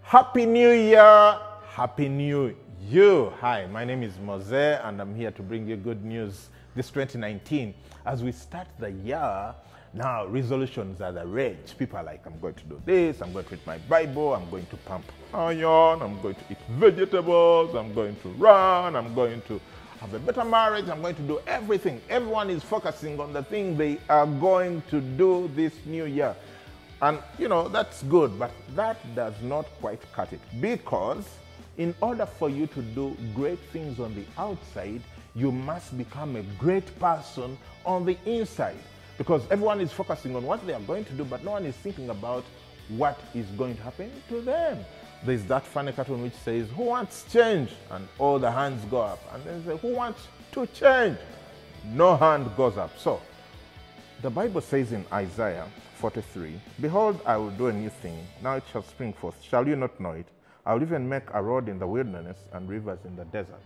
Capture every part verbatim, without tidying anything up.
Happy New Year! Happy New You! Hi, my name is Mose and I'm here to bring you good news this twenty nineteen. As we start the year, now resolutions are the rage. People are like, I'm going to do this, I'm going to read my Bible, I'm going to pump iron, I'm going to eat vegetables, I'm going to run, I'm going to have a better marriage, I'm going to do everything. Everyone is focusing on the thing they are going to do this new year. And, you know, that's good, but that does not quite cut it. Because in order for you to do great things on the outside, you must become a great person on the inside. Because everyone is focusing on what they are going to do, but no one is thinking about what is going to happen to them. There's that funny cartoon which says, who wants change? And all the hands go up. And then they say, who wants to change? No hand goes up. So, the Bible says in Isaiah forty-three, behold, I will do a new thing. Now it shall spring forth. Shall you not know it? I will even make a road in the wilderness and rivers in the desert.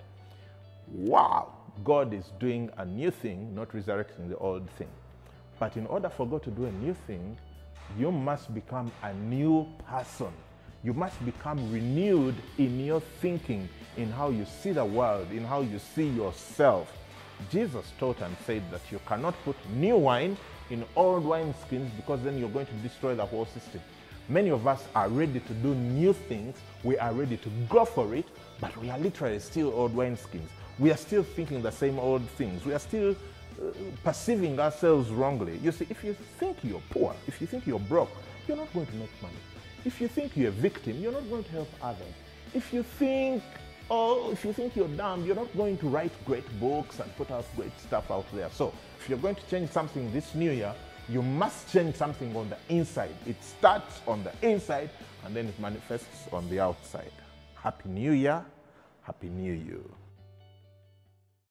Wow! God is doing a new thing, not resurrecting the old thing. But in order for God to do a new thing, you must become a new person. You must become renewed in your thinking, in how you see the world, in how you see yourself. Jesus taught and said that you cannot put new wine in old wineskins because then you're going to destroy the whole system. Many of us are ready to do new things. We are ready to go for it, but we are literally still old wineskins. We are still thinking the same old things. We are still uh, perceiving ourselves wrongly. You see, if you think you're poor, if you think you're broke, you're not going to make money. If you think you're a victim, you're not going to help others. If you think, oh, if you think you're dumb, you're not going to write great books and put out great stuff out there. So, if you're going to change something this new year, you must change something on the inside. It starts on the inside and then it manifests on the outside. Happy New Year, Happy New You.